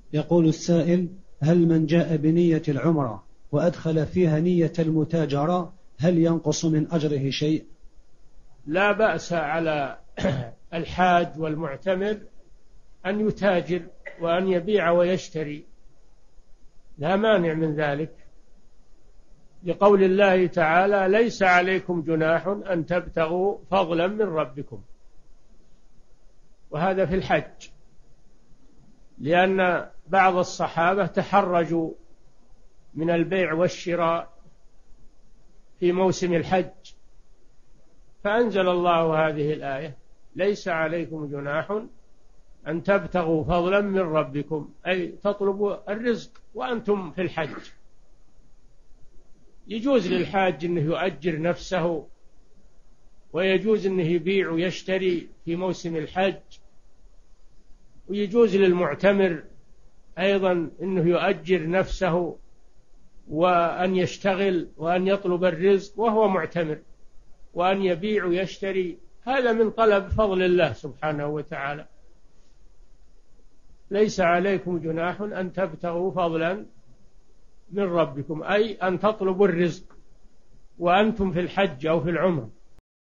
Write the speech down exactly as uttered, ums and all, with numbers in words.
يقول السائل: هل من جاء بنية العمرة وأدخل فيها نية المتاجرة هل ينقص من أجره شيء؟ لا بأس على الحاج والمعتمر أن يتاجر وأن يبيع ويشتري، لا مانع من ذلك، لقول الله تعالى: ليس عليكم جناح أن تبتغوا فضلا من ربكم. وهذا في الحج، لأن بعض الصحابة تحرجوا من البيع والشراء في موسم الحج، فأنزل الله هذه الآية: ليس عليكم جناح أن تبتغوا فضلا من ربكم، أي تطلبوا الرزق وأنتم في الحج. يجوز للحاج أنه يؤجر نفسه، ويجوز أنه يبيع ويشتري في موسم الحج، ويجوز للمعتمر أيضا أنه يؤجر نفسه وأن يشتغل وأن يطلب الرزق وهو معتمر، وأن يبيع ويشتري، هذا من طلب فضل الله سبحانه وتعالى. ليس عليكم جناح أن تبتغوا فضلا من ربكم، أي أن تطلبوا الرزق وأنتم في الحج أو في العمر.